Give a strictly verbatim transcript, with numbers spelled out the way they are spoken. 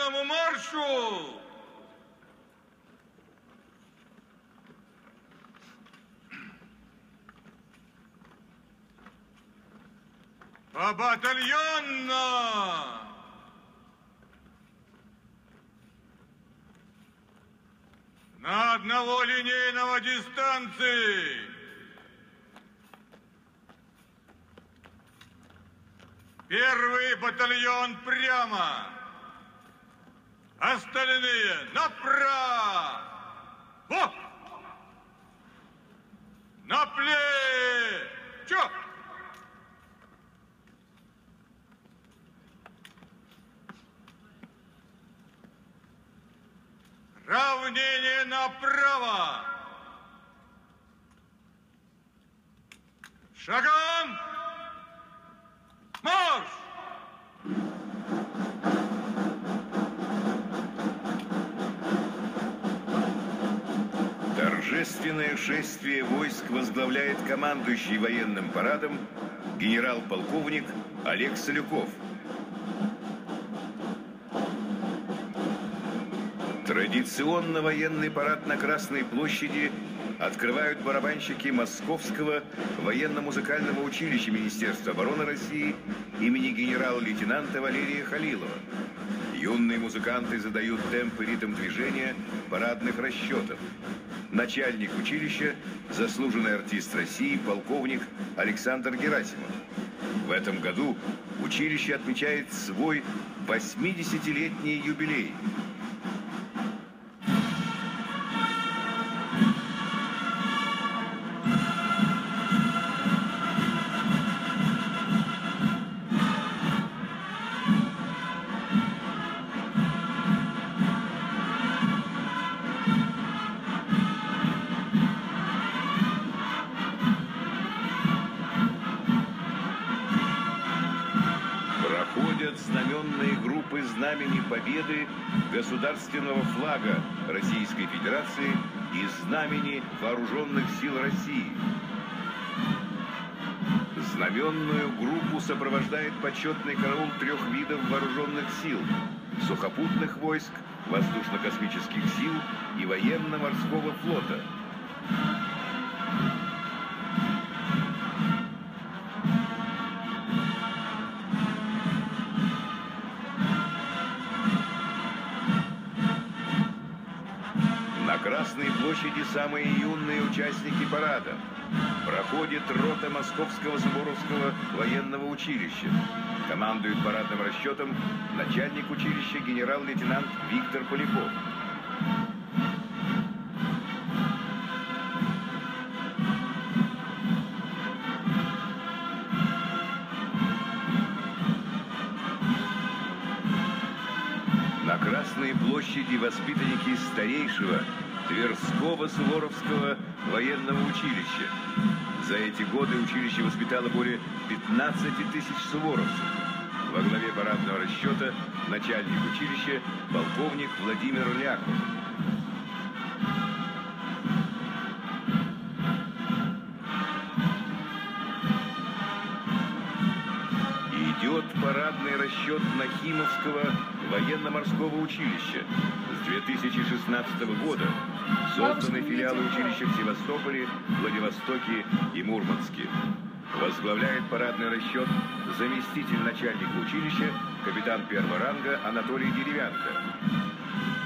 военному маршу! Побатальонно! На одного линейного дистанции! Первый батальон прямо! Остальные направо! На плечо! Равнение направо! Шагом! Марш! Торжественное шествие войск возглавляет командующий военным парадом генерал-полковник Олег Солюков. Традиционно военный парад на Красной площади открывают барабанщики Московского военно-музыкального училища Министерства обороны России имени генерала-лейтенанта Валерия Халилова. Юные музыканты задают темп и ритм движения парадных расчетов. Начальник училища – заслуженный артист России полковник Александр Герасимов. В этом году училище отмечает свой восьмидесятилетний юбилей. Знаменные группы знамени Победы, государственного флага Российской Федерации и знамени Вооруженных сил России. Знаменную группу сопровождает почетный караул трех видов вооруженных сил: сухопутных войск, воздушно-космических сил и военно-морского флота. На Красной площади самые юные участники парада. Проходит рота Московского Суворовского военного училища. Командует парадным расчетом начальник училища генерал-лейтенант Виктор Поляков. На Красной площади воспитанники старейшего Тверского Суворовского военного училища. За эти годы училище воспитало более пятнадцати тысяч суворовцев. Во главе парадного расчета начальник училища полковник Владимир Ляхов. Идет парадный расчет Нахимовского военно-морского училища. С две тысячи шестнадцатого года созданы филиалы училища в Севастополе, Владивостоке и Мурманске. Возглавляет парадный расчет заместитель начальника училища, капитан первого ранга Анатолий Деревянко.